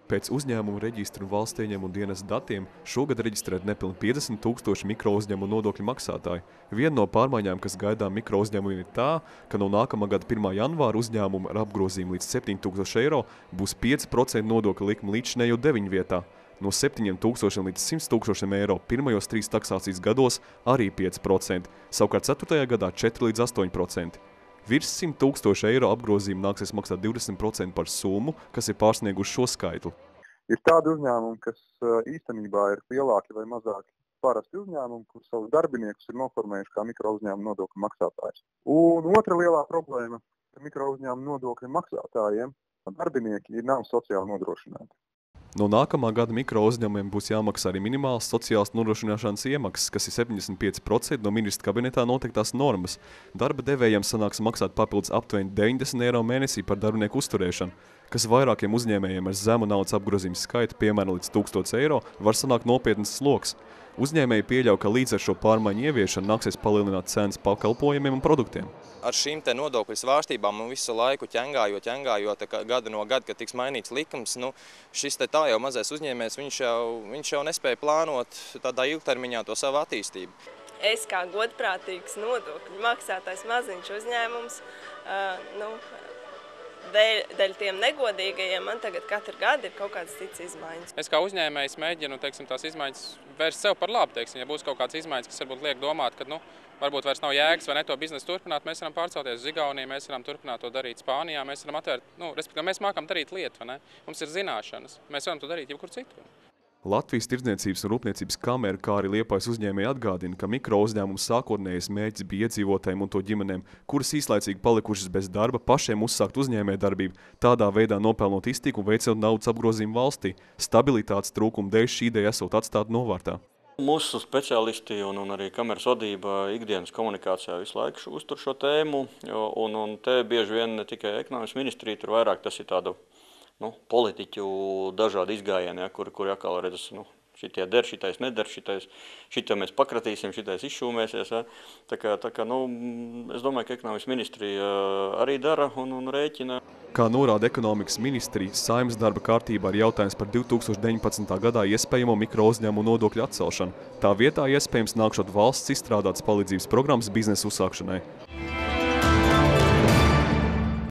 Pēc uzņēmumu reģistra un valsts ieņēmumu dienesta datiem šogad reģistrēt nepilni 50 000 mikrouzņēmumu nodokļu maksātāji. Viena no pārmaiņām, kas gaidām mikrouzņēmumiem, ir tā, ka no nākamā gada 1. janvāra uzņēmumu ar apgrozījumu līdz 7000 eiro būs 5% nodokļa likme līdzinējo 9 vietā. No 7000 līdz 100 000 eiro pirmajos 3 taksācijas gados arī 5%, savukārt 4. gadā 4 līdz 8%. Virs 100 000 eiro apgrozījumu nāksies maksāt 20% par summu, kas ir pārsnieguši šo skaitli. Ir tādi uzņēmumi, kas īstenībā ir lielāki vai mazāki parasti uzņēmumi, kur savus darbiniekus ir noformējuši kā mikrouzņēmumu nodokļu maksātājus. Un otra lielā problēma, ka mikrouzņēmumu nodokļu maksātājiem darbinieki nav sociāli nodrošināti. No nākamā gada mikrouzņēmumiem būs jāmaksā arī minimāls sociālās nodrošināšanas iemaksas, kas ir 75% no ministra kabinetā noteiktās normas. Darba devējiem sanāks maksāt papildus aptuveni 90 eiro mēnesī par darbinieku uzturēšanu, kas vairākiem uzņēmējiem ar zemu naudas apgrozījumu skaitu, piemēram līdz 1000 eiro, var sanākt nopietnas sloks. Uzņēmēji pieļauj, ka līdz ar šo pārmaiņu ieviešanu nāksies palielināt cenas pakalpojumiem un produktiem. Ar šīm te nodokļu svārstībām un visu laiku ķengājot, gada no gada, kad tiks mainīts likums, šis te tā jau mazais uzņēmējs, viņš jau nespēja plānot tādā ilgtermiņā to savu attīstību. Es kā godprātīgs nodokļu maksātājs maziņš uzņēmums, dēļ tiem negodīgajiem man tagad katru gadu ir kaut kādas citas izmaiņas. Es kā uzņēmējs mēģinu, tās izmaiņas vērst sev par labu, ja būs kaut kādas izmaiņas, kas varbūt liek domāt, ka, varbūt vairs nav jēgas vai ne to biznesu turpināt, mēs varam pārcelties uz Igauniju, mēs varam turpināt to darīt Spānijā, mēs varam atvērt, respektīvi, mēs mākam darīt lietu, vai ne? Mums ir zināšanas, mēs varam to darīt jebkur citur. Latvijas Tirdzniecības un Rūpniecības kamera, kā arī Liepājas uzņēmēji atgādina, ka mikrouzņēmumu sākotnējais mērķis bija iedzīvotājiem un to ģimenēm, kuras īslaicīgi palikušas bez darba, pašiem uzsākt uzņēmējdarbību, tādā veidā nopelnot iztiku un veicot naudas apgrozījumu valstī. Stabilitātes trūkuma dēļ šī ideja esot atstāta novārtā. Mūsu speciālisti un arī kameras vadība ikdienas komunikācijā visu laiku uztur šo tēmu, un te bieži vien ne tikai ekonomikas ministrija, tur vairāk tas ir tādu politiķu dažādi izgājieni, kuri atkal redz, šitie der, šitais neder, šito mēs pakratīsim, šitais izšūmēsies. Ja. Tā kā, es domāju, ka ekonomikas ministrija arī dara un rēķina. Kā norāda ekonomikas ministrija, Saeimas darba kārtībā ir jautājums par 2019. gadā iespējamo mikrouzņēmumu nodokļu atcelšanu. Tā vietā iespējams nākšot valsts izstrādātas palīdzības programmas biznesa uzsākšanai.